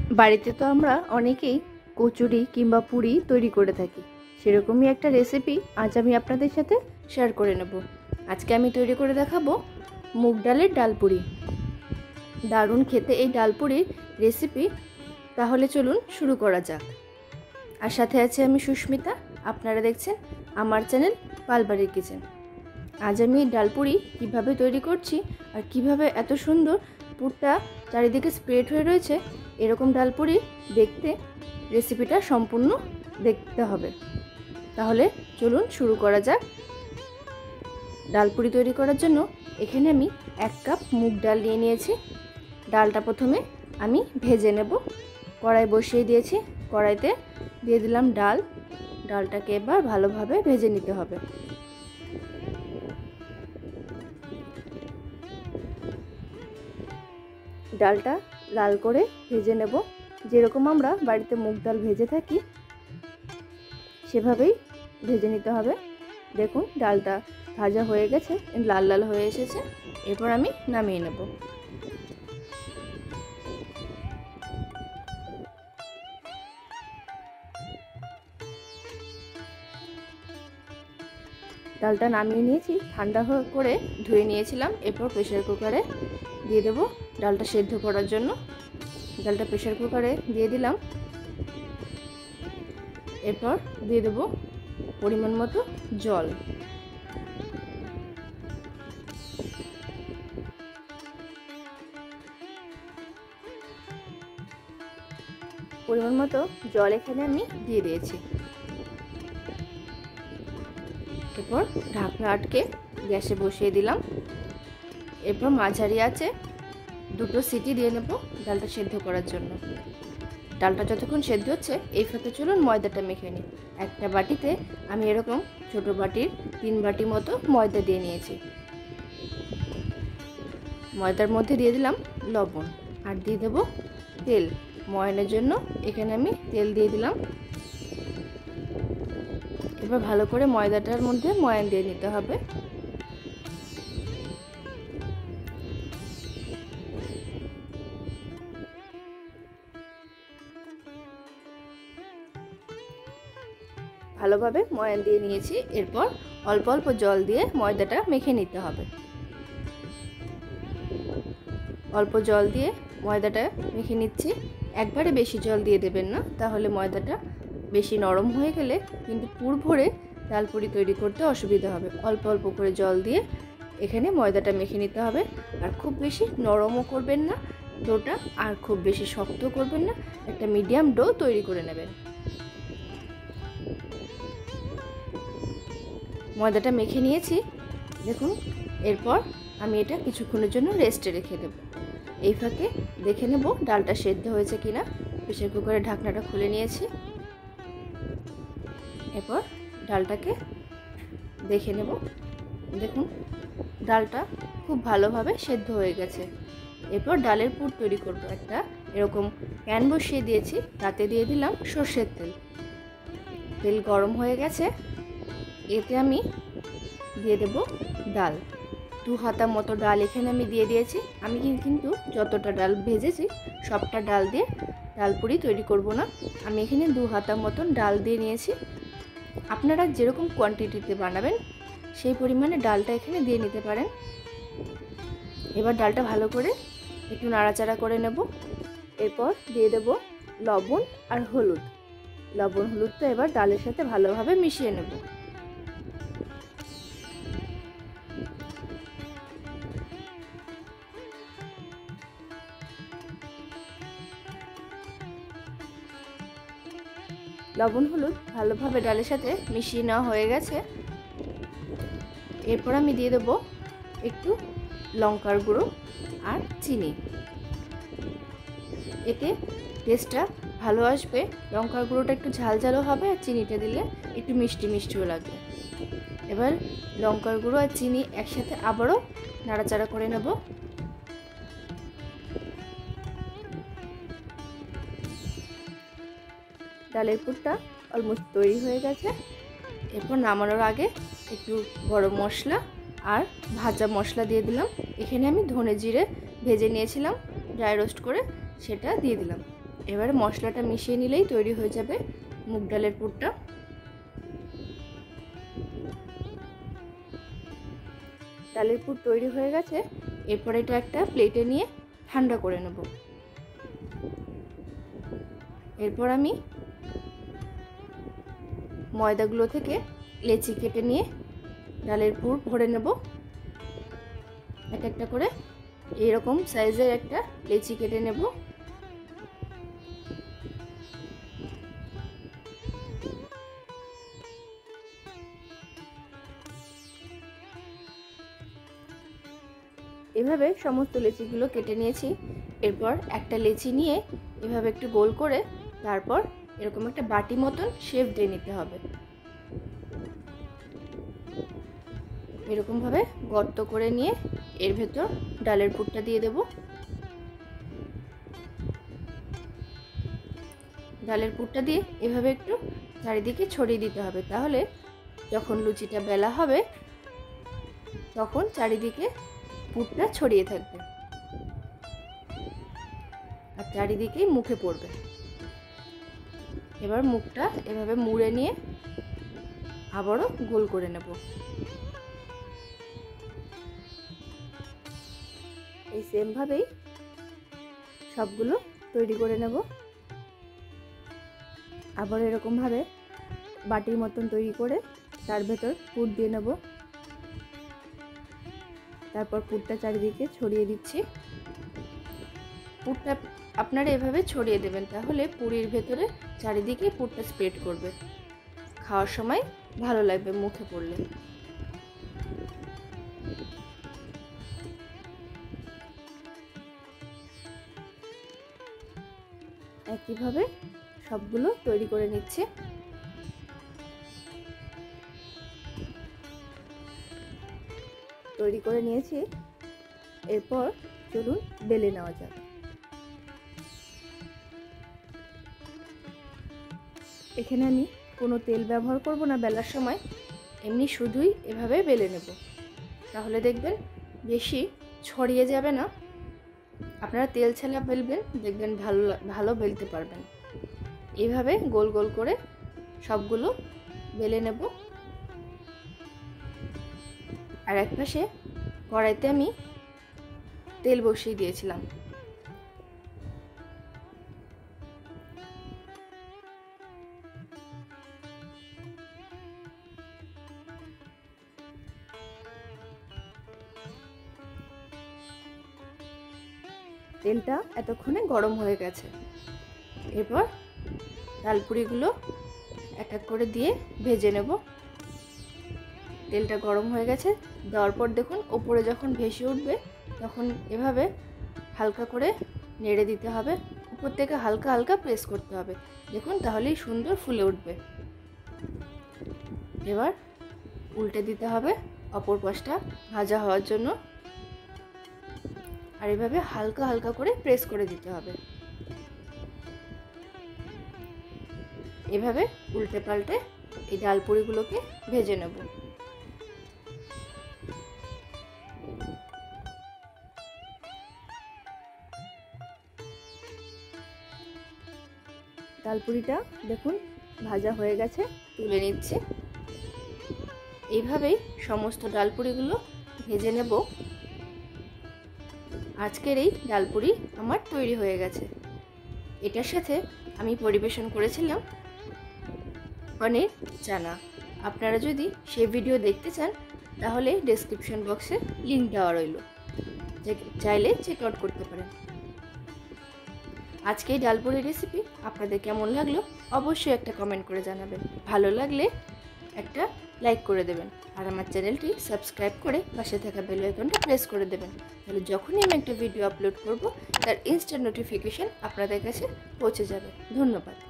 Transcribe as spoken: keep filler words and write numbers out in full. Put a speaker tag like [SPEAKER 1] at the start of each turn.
[SPEAKER 1] বাড়িতে তো আমরা অনেকেই কচুরি কিংবা পুরি তৈরি করে থাকি, সেরকমই একটা রেসিপি আজ আমি আপনাদের সাথে শেয়ার করে নেব। আজকে আমি তৈরি করে দেখাবো মুগ ডালের ডালপুরি। দারুণ খেতে এই ডালপুরির রেসিপি। তাহলে চলুন শুরু করা যাক। আর সাথে আছে আমি সুস্মিতা, আপনারা দেখছেন আমার চ্যানেল পালবাড়ির কিচেন। আজ আমি ডালপুরি কিভাবে তৈরি করছি আর কিভাবে এত সুন্দর পুরটা চারিদিকে স্প্রেড হয়ে রয়েছে, এরকম ডালপুরি দেখতে রেসিপিটা সম্পূর্ণ দেখতে হবে। তাহলে চলুন শুরু করা যাক। ডালপুরি তৈরি করার জন্য এখানে আমি এক কাপ মুগ ডাল নিয়ে নিয়েছি। ডালটা প্রথমে আমি ভেজে নেব। কড়াই বসিয়ে দিয়েছি, কড়াইতে দিয়ে দিলাম ডাল। ডালটাকে এবার ভালোভাবে ভেজে নিতে হবে। ডালটা লাল করে ভেজে নেব, যেরকম আমরা বাড়িতে মুগ ডাল ভেজে থাকি সেভাবেই ভেজে নিতে হবে। দেখুন ডালটা ভাজা হয়ে গেছে, লাল লাল হয়ে এসেছে। এরপর আমি নামিয়ে নেব। ডালটা নামিয়ে নিয়েছি, ঠান্ডা করে ধুয়ে নিয়েছিলাম। এরপর প্রেসার কুকারে দিয়ে দেবো ডালটা সেদ্ধ করার জন্য। ডালটা প্রেসার কুকারে দিয়ে দিলাম। এরপর দিয়ে দেবো পরিমাণ মতো জল। পরিমাণ মতো জল এখানে আমি দিয়ে দিয়েছি। এরপর ঢাকনা আটকে গ্যাসে বসিয়ে দিলাম। এরপর মাঝারি আছে দুটো সিটি দিয়ে নেব ডালটা সেদ্ধ করার জন্য। ডালটা যতক্ষণ সেদ্ধ হচ্ছে এই ফাঁকে চলুন ময়দাটা মেখে নিই। একটা বাটিতে আমি এরকম ছোট বাটির তিন বাটি মতো ময়দা দিয়ে নিয়েছি। ময়দার মধ্যে দিয়ে দিলাম লবণ আর দিয়ে দেবো তেল। ময়ানের জন্য এখানে আমি তেল দিয়ে দিলাম। এবার ভালো করে ময়দাটার মধ্যে ময়ান দিয়ে নিতে হবে। ভালোভাবে ময়ান দিয়ে নিয়েছি। এরপর অল্প অল্প জল দিয়ে ময়দাটা মেখে নিতে হবে। অল্প জল দিয়ে ময়দাটা মেখে নিচ্ছি। একবারে বেশি জল দিয়ে দেবেন না, তাহলে ময়দাটা বেশি নরম হয়ে গেলে কিন্তু পুর ভরে ডালপুরি তৈরি করতে অসুবিধা হবে। অল্প অল্প করে জল দিয়ে এখানে ময়দাটা মেখে নিতে হবে। আর খুব বেশি নরমও করবেন না ডোটা, আর খুব বেশি শক্ত করবেন না। একটা মিডিয়াম ডো তৈরি করে নেবেন। ময়দাটা মেখে নিয়েছি দেখুন। এরপর আমি এটা কিছুক্ষণের জন্য রেস্টে রেখে দেব। এই ফাঁকে দেখে নেব ডালটা সেদ্ধ হয়েছে কিনা। প্রেসার কুকারের ঢাকনাটা খুলে নিয়েছি। এরপর ডালটাকে দেখে নেব। দেখুন ডালটা খুব ভালোভাবে সেদ্ধ হয়ে গেছে। এরপর ডালের পুর তৈরি করব। একটা এরকম প্যান বসিয়ে দিয়েছি, তাতে দিয়ে দিলাম সর্ষের তেল। তেল গরম হয়ে গেছে, এতে আমি দিয়ে দেব ডাল। দু হাতা মতো ডাল এখানে আমি দিয়ে দিয়েছি। আমি কিন্তু যতটা ডাল ভেজেছি সবটা ডাল দিয়ে ডালপুরি তৈরি করব না। আমি এখানে দু হাতা মতন ডাল দিয়ে নিয়েছি। আপনারা যেরকম কোয়ান্টিটিতে বানাবেন সেই পরিমাণে ডালটা এখানে দিয়ে নিতে পারেন। এবার ডালটা ভালো করে একটু নাড়াচাড়া করে নেব। এরপর দিয়ে দেব লবণ আর হলুদ। লবণ হলুদটা এবার ডালের সাথে ভালোভাবে মিশিয়ে নেব। লবণ হলুদ ভালোভাবে ডালের সাথে মিশিয়ে নেওয়া হয়ে গেছে। এরপর আমি দিয়ে দেবো একটু লঙ্কার গুঁড়ো আর চিনি। এতে টেস্টটা ভালো আসবে। লঙ্কার গুঁড়োটা একটু ঝাল ঝালও হবে, আর চিনিটা দিলে একটু মিষ্টি মিষ্টিও লাগবে। এবার লঙ্কার গুঁড়ো আর চিনি একসাথে আবারও নাড়াচাড়া করে নেব। ডালের পুরটা অলমোস্ট তৈরি হয়ে গেছে। এরপর নামানোর আগে একটু গরম মশলা আর ভাজা মশলা দিয়ে দিলাম। এখানে আমি ধনে জিরে ভেজে নিয়েছিলাম ড্রাই রোস্ট করে, সেটা দিয়ে দিলাম। এবারে মশলাটা মিশিয়ে নিলেই তৈরি হয়ে যাবে মুগ ডালের পুরটা। ডালের পুর তৈরি হয়ে গেছে। এরপর এটা একটা প্লেটে নিয়ে ঠান্ডা করে নেব। এরপর আমি ময়দাগুলো থেকে লেচি কেটে নিয়ে ডালের পুর ভরে নেব। এক একটা করে এরকম সাইজের একটা লেচি কেটে নেব। এভাবে সমস্ত লেচিগুলো কেটে নিয়েছি। এরপর একটা লেচি নিয়ে এভাবে একটু গোল করে তারপর এরকম একটা বাটি মতন শেপ দিয়ে নিতে হবে। এরকমভাবে গর্ত করে নিয়ে এর ভেতর ডালের পুরটা দিয়ে দেব। ডালের পুরটা দিয়ে এভাবে একটু চারিদিকে ছড়িয়ে দিতে হবে, তাহলে যখন লুচিটা বেলা হবে তখন চারিদিকে পুরটা ছড়িয়ে থাকবে আর চারিদিকেই মুখে পড়বে। এবার মুখটা এভাবে মুড়ে নিয়ে আবারও গোল করে নেব। এই সেম ভাবেই সবগুলো তৈরি করে নেব। আবার এরকম ভাবে বাটির মতন তৈরি করে তার ভেতর পুর দিয়ে নেব। তারপর পুরটা চারিদিকে ছড়িয়ে দিচ্ছি। পুরটা আপনারা এভাবে ছড়িয়ে দেবেন, তাহলে পুরির ভেতরে চারিদিকে পুরটা স্প্রেড করবে, খাওয়ার সময় ভালো লাগবে মুখে পড়লে। একইভাবে সবগুলো তৈরি করে নিচ্ছে। তৈরি করে নিয়েছি। এরপর চলুন বেলে নেওয়া যাক। এখানে আমি কোনো তেল ব্যবহার করব না বেলার সময়, এমনি শুধুই এভাবে বেলে নেব, তাহলে দেখবেন বেশি ছড়িয়ে যাবে না। আপনারা তেল ছাড়া বেলবেন, দেখবেন ভালো ভালো বেলতে পারবেন। এইভাবে গোল গোল করে সবগুলো বেলে নেব। আর এক পাশে কড়াইতে আমি তেল বসিয়ে দিয়েছিলাম। তেলটা এতক্ষণে গরম হয়ে গেছে। এরপর ডালপুরিগুলো এক এক করে দিয়ে ভেজে নেব। তেলটা গরম হয়ে গেছে, দেওয়ার পর দেখুন ওপরে যখন ভেসে উঠবে তখন এভাবে হালকা করে নেড়ে দিতে হবে, উপর থেকে হালকা হালকা প্রেস করতে হবে, দেখুন তাহলেই সুন্দর ফুলে উঠবে। এবার উল্টে দিতে হবে অপর পাশটা ভাজা হওয়ার জন্য, আর এভাবে হালকা হালকা করে প্রেস করে দিতে হবে। এভাবে উল্টে পাল্টে এই ডালপুরিগুলোকে ভেজে নেব। ডালপুরিটা দেখুন ভাজা হয়ে গেছে, তুলে নিচ্ছি। এইভাবেই সমস্ত ডালপুরিগুলো ভেজে নেব। আজকের এই ডালপুরি আমার তৈরি হয়ে গেছে। এটার সাথে আমি পরিবেশন করেছিলাম পনির চানা। আপনারা যদি সেই ভিডিও দেখতে চান তাহলে ডেসক্রিপশন বক্সে লিংক দেওয়া রইল, যে চাইলে চেক আউট করতে পারেন। আজকে এই ডালপুরি রেসিপি আপনাদের কেমন লাগলো অবশ্যই একটা কমেন্ট করে জানাবেন। ভালো লাগলে একটা লাইক করে দেবেন, আর আমার চ্যানেলটি সাবস্ক্রাইব করে পাশে থাকা বেল আইকনটা প্রেস করে দেবেন, তাহলে যখনই আমি একটা ভিডিও আপলোড করব তার ইনস্ট্যান্ট নোটিফিকেশন আপনাদের কাছে পৌঁছে যাবে। ধন্যবাদ।